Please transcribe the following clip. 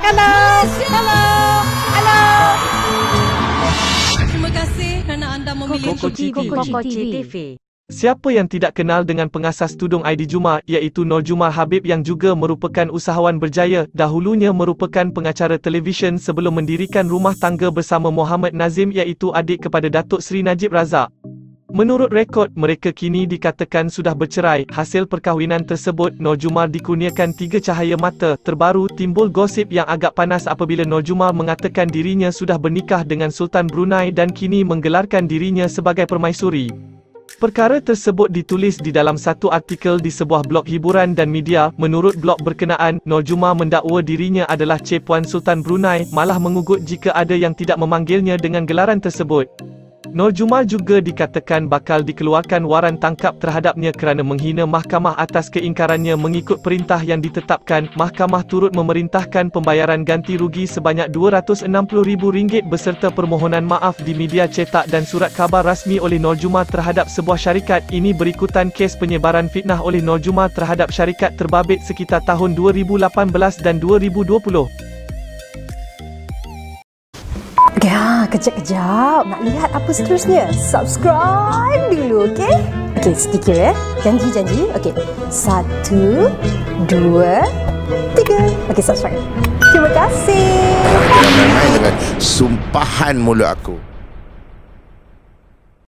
Hello. Hello. Hello. Terima kasih kerana anda memilih Kokoci TV. Siapa yang tidak kenal dengan pengasas tudung Aidi Juma, iaitu Nur Juma Habib yang juga merupakan usahawan berjaya, dahulunya merupakan pengacara televisyen sebelum mendirikan rumah tangga bersama Muhammad Nazim iaitu adik kepada Datuk Seri Najib Razak. Menurut rekod, mereka kini dikatakan sudah bercerai. Hasil perkahwinan tersebut, Nur Juma dikurniakan 3 cahaya mata. Terbaru, timbul gosip yang agak panas apabila Nur Juma mengatakan dirinya sudah bernikah dengan Sultan Brunei dan kini menggelarkan dirinya sebagai permaisuri. Perkara tersebut ditulis di dalam satu artikel di sebuah blog hiburan dan media. Menurut blog berkenaan, Nur Juma mendakwa dirinya adalah Cik Puan Sultan Brunei, malah mengugut jika ada yang tidak memanggilnya dengan gelaran tersebut. Nur Juma juga dikatakan bakal dikeluarkan waran tangkap terhadapnya kerana menghina mahkamah atas keingkarannya mengikut perintah yang ditetapkan. Mahkamah turut memerintahkan pembayaran ganti rugi sebanyak RM260,000 beserta permohonan maaf di media cetak dan surat khabar rasmi oleh Nur Juma terhadap sebuah syarikat. Ini berikutan kes penyebaran fitnah oleh Nur Juma terhadap syarikat terbabit sekitar tahun 2018 dan 2020. Ya, kejap-kejap. Nak lihat apa seterusnya? Subscribe dulu, okey? Okey, sedikit ya. Janji. Okey. 1, 2, 3. Okey, subscribe. Terima kasih. Jangan main dengan sumpahan mulut aku.